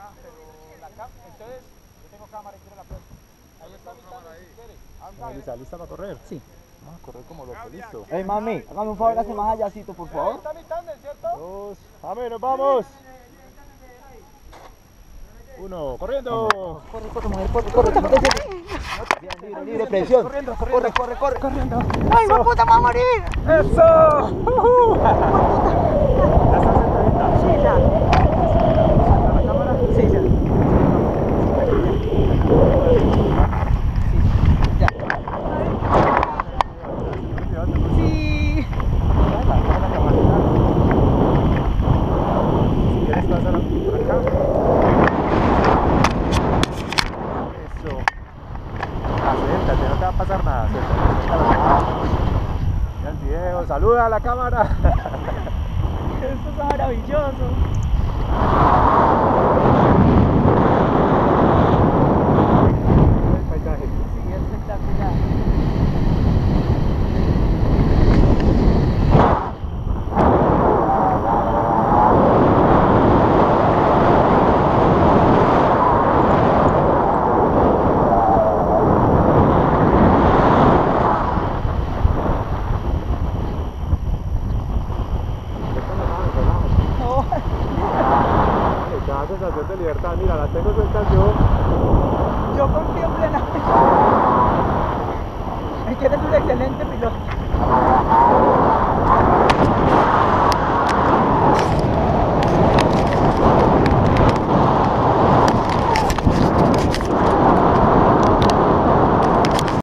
Entonces, yo tengo cámara y quiero la plata. Ahí está mi cámara, si quiere. ¿Está lista para correr? Sí. Vamos a correr como loco, listo. Ey, mami, hágame un favor, hágase más allácito, por favor. Está mi tándem, ¿cierto? 2, ¡Jame, nos vamos! 1, corriendo. Corre, mujer, corre. Bien, libre presión. Corriendo. Corre. ¡Ay, hijo de puta, me va a morir! ¡Eso! ¿Ya estás sentadita? Sí, ya. ¿Está la cámara? Sí, ya. Sí. Si quieres pasar por acá. Eso. Acércate, no te va a pasar nada. Mira el video, saluda a la cámara. Esto es maravilloso. El paisaje. Sí, espectacular. Esa sensación de libertad, mira, la tengo suelta yo. Yo confío plenamente. Es que eres un excelente piloto.